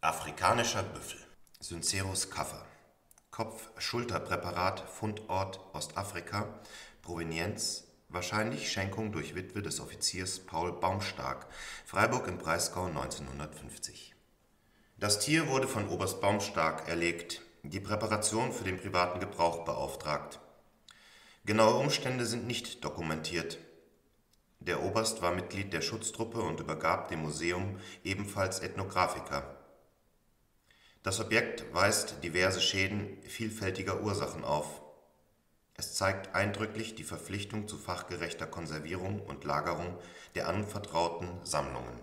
Afrikanischer Büffel. Syncerus caffer. Kopf-Schulter-Präparat, Fundort Ostafrika, Provenienz wahrscheinlich Schenkung durch Witwe des Offiziers Paul Baumstark, Freiburg im Breisgau 1950. Das Tier wurde von Oberst Baumstark erlegt, die Präparation für den privaten Gebrauch beauftragt. Genaue Umstände sind nicht dokumentiert. Der Oberst war Mitglied der Schutztruppe und übergab dem Museum ebenfalls Ethnographica. Das Objekt weist diverse Schäden vielfältiger Ursachen auf. Es zeigt eindrücklich die Verpflichtung zu fachgerechter Konservierung und Lagerung der anvertrauten Sammlungen.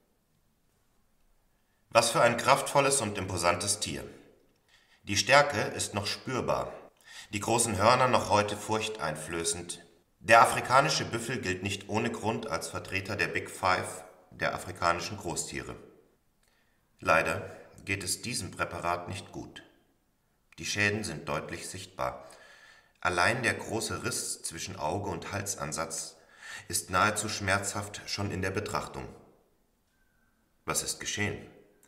Was für ein kraftvolles und imposantes Tier. Die Stärke ist noch spürbar, die großen Hörner noch heute furchteinflößend. Der afrikanische Büffel gilt nicht ohne Grund als Vertreter der Big Five der afrikanischen Großtiere. Leider geht es diesem Präparat nicht gut. Die Schäden sind deutlich sichtbar. Allein der große Riss zwischen Auge und Halsansatz ist nahezu schmerzhaft schon in der Betrachtung. Was ist geschehen?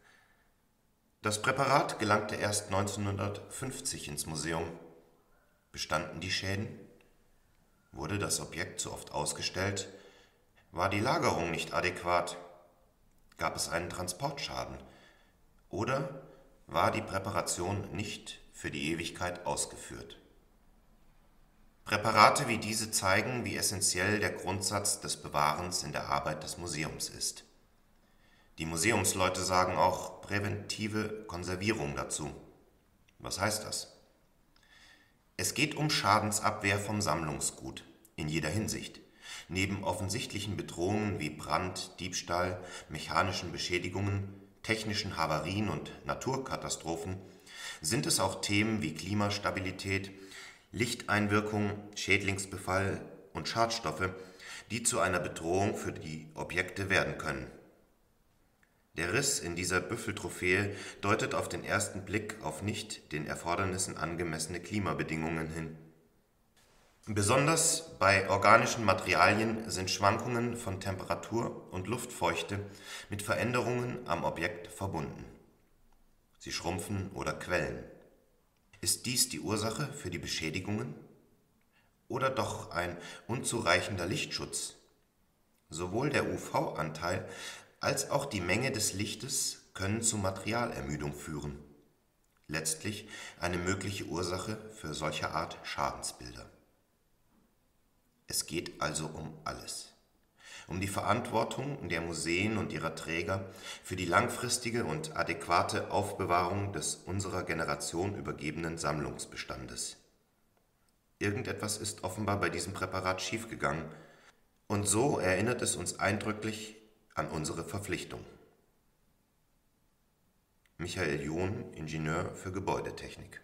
Das Präparat gelangte erst 1950 ins Museum. Bestanden die Schäden? Wurde das Objekt zu oft ausgestellt? War die Lagerung nicht adäquat? Gab es einen Transportschaden? Oder war die Präparation nicht für die Ewigkeit ausgeführt? Präparate wie diese zeigen, wie essentiell der Grundsatz des Bewahrens in der Arbeit des Museums ist. Die Museumsleute sagen auch präventive Konservierung dazu. Was heißt das? Es geht um Schadensabwehr vom Sammlungsgut in jeder Hinsicht. Neben offensichtlichen Bedrohungen wie Brand, Diebstahl, mechanischen Beschädigungen, technischen Havarien und Naturkatastrophen sind es auch Themen wie Klimastabilität, Lichteinwirkung, Schädlingsbefall und Schadstoffe, die zu einer Bedrohung für die Objekte werden können. Der Riss in dieser Büffeltrophäe deutet auf den ersten Blick auf nicht den Erfordernissen angemessene Klimabedingungen hin. Besonders bei organischen Materialien sind Schwankungen von Temperatur und Luftfeuchte mit Veränderungen am Objekt verbunden. Sie schrumpfen oder quellen. Ist dies die Ursache für die Beschädigungen? Oder doch ein unzureichender Lichtschutz? Sowohl der UV-Anteil als auch die Menge des Lichtes können zu Materialermüdung führen. Letztlich eine mögliche Ursache für solcher Art Schadensbilder. Es geht also um alles. Um die Verantwortung der Museen und ihrer Träger für die langfristige und adäquate Aufbewahrung des unserer Generation übergebenen Sammlungsbestandes. Irgendetwas ist offenbar bei diesem Präparat schiefgegangen, und so erinnert es uns eindrücklich an unsere Verpflichtung. Michael John, Ingenieur für Gebäudetechnik.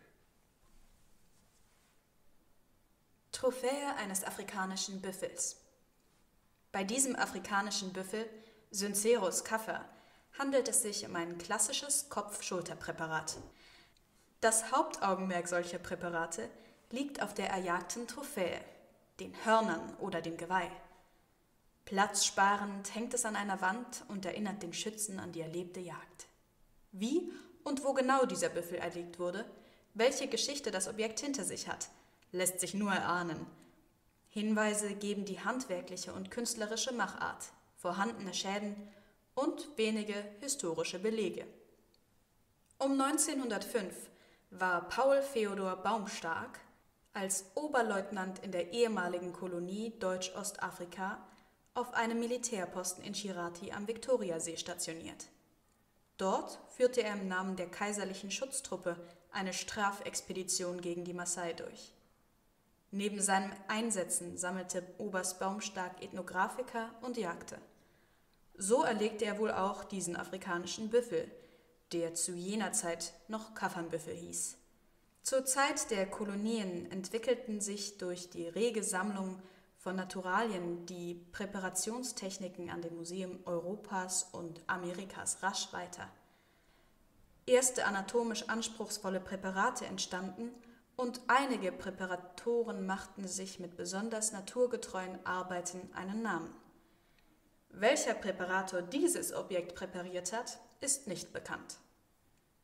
Trophäe eines afrikanischen Büffels. Bei diesem afrikanischen Büffel, Syncerus caffer, handelt es sich um ein klassisches Kopf-Schulter-Präparat. Das Hauptaugenmerk solcher Präparate liegt auf der erjagten Trophäe, den Hörnern oder dem Geweih. Platzsparend hängt es an einer Wand und erinnert den Schützen an die erlebte Jagd. Wie und wo genau dieser Büffel erlegt wurde, welche Geschichte das Objekt hinter sich hat, lässt sich nur erahnen. Hinweise geben die handwerkliche und künstlerische Machart, vorhandene Schäden und wenige historische Belege. Um 1905 war Paul Feodor Baumstark als Oberleutnant in der ehemaligen Kolonie Deutsch-Ostafrika auf einem Militärposten in Schirati am Viktoriasee stationiert. Dort führte er im Namen der kaiserlichen Schutztruppe eine Strafexpedition gegen die Maasai durch. Neben seinen Einsätzen sammelte Oberst Baumstark Ethnographica und jagte. So erlegte er wohl auch diesen afrikanischen Büffel, der zu jener Zeit noch Kaffernbüffel hieß. Zur Zeit der Kolonien entwickelten sich durch die rege Sammlung von Naturalien die Präparationstechniken an den Museen Europas und Amerikas rasch weiter. Erste anatomisch anspruchsvolle Präparate entstanden und einige Präparatoren machten sich mit besonders naturgetreuen Arbeiten einen Namen. Welcher Präparator dieses Objekt präpariert hat, ist nicht bekannt.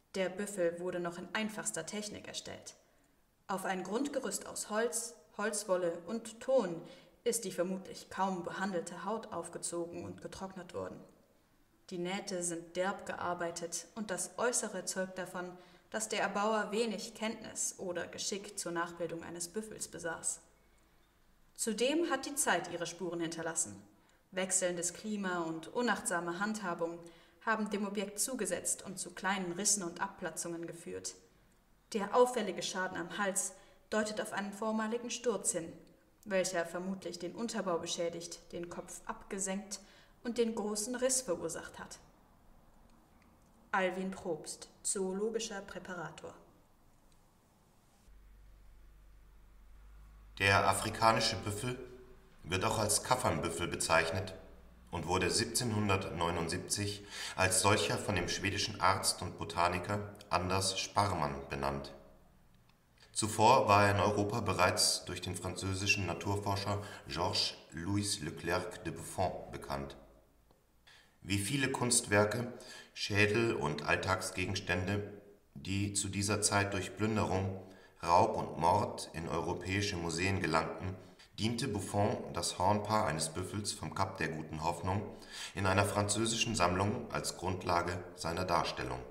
Der Büffel wurde noch in einfachster Technik erstellt. Auf ein Grundgerüst aus Holz, Holzwolle und Ton ist die vermutlich kaum behandelte Haut aufgezogen und getrocknet worden. Die Nähte sind derb gearbeitet und das Äußere zeugt davon, dass der Erbauer wenig Kenntnis oder Geschick zur Nachbildung eines Büffels besaß. Zudem hat die Zeit ihre Spuren hinterlassen. Wechselndes Klima und unachtsame Handhabung haben dem Objekt zugesetzt und zu kleinen Rissen und Abplatzungen geführt. Der auffällige Schaden am Hals deutet auf einen vormaligen Sturz hin, welcher vermutlich den Unterbau beschädigt, den Kopf abgesenkt und den großen Riss verursacht hat. Alwin Probst, zoologischer Präparator. Der afrikanische Büffel wird auch als Kaffernbüffel bezeichnet und wurde 1779 als solcher von dem schwedischen Arzt und Botaniker Anders Sparrman benannt. Zuvor war er in Europa bereits durch den französischen Naturforscher Georges-Louis Leclerc de Buffon bekannt. Wie viele Kunstwerke, Schädel und Alltagsgegenstände, die zu dieser Zeit durch Plünderung, Raub und Mord in europäische Museen gelangten, diente Buffon das Hornpaar eines Büffels vom Kap der Guten Hoffnung in einer französischen Sammlung als Grundlage seiner Darstellung.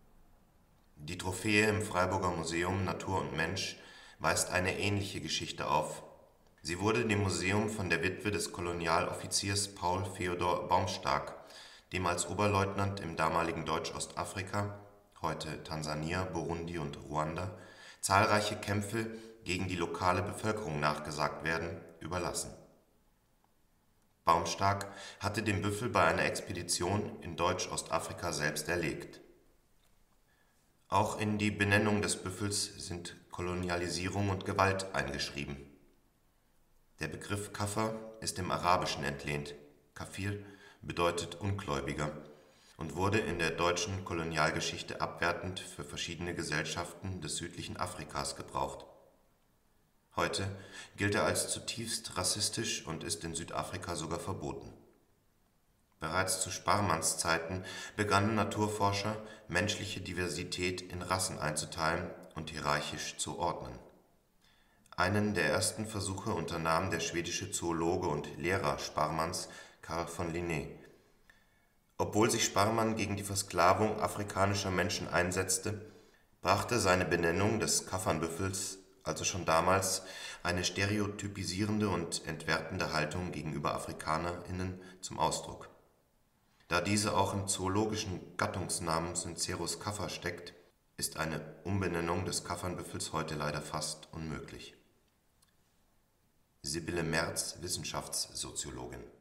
Die Trophäe im Freiburger Museum Natur und Mensch weist eine ähnliche Geschichte auf. Sie wurde dem Museum von der Witwe des Kolonialoffiziers Paul Feodor Baumstark, dem als Oberleutnant im damaligen Deutsch-Ostafrika, heute Tansania, Burundi und Ruanda, zahlreiche Kämpfe gegen die lokale Bevölkerung nachgesagt werden, überlassen. Baumstark hatte den Büffel bei einer Expedition in Deutsch-Ostafrika selbst erlegt. Auch in die Benennung des Büffels sind Kolonialisierung und Gewalt eingeschrieben. Der Begriff Kaffer ist dem Arabischen entlehnt. Kafir bedeutet Ungläubiger und wurde in der deutschen Kolonialgeschichte abwertend für verschiedene Gesellschaften des südlichen Afrikas gebraucht. Heute gilt er als zutiefst rassistisch und ist in Südafrika sogar verboten. Bereits zu Sparrmans Zeiten begannen Naturforscher, menschliche Diversität in Rassen einzuteilen und hierarchisch zu ordnen. Einen der ersten Versuche unternahm der schwedische Zoologe und Lehrer Sparrmans, Carl von Linné. Obwohl sich Sparrman gegen die Versklavung afrikanischer Menschen einsetzte, brachte seine Benennung des Kaffernbüffels also schon damals eine stereotypisierende und entwertende Haltung gegenüber AfrikanerInnen zum Ausdruck. Da diese auch im zoologischen Gattungsnamen Syncerus caffer steckt, ist eine Umbenennung des Kaffernbüffels heute leider fast unmöglich. Sibylle Merz, Wissenschaftssoziologin.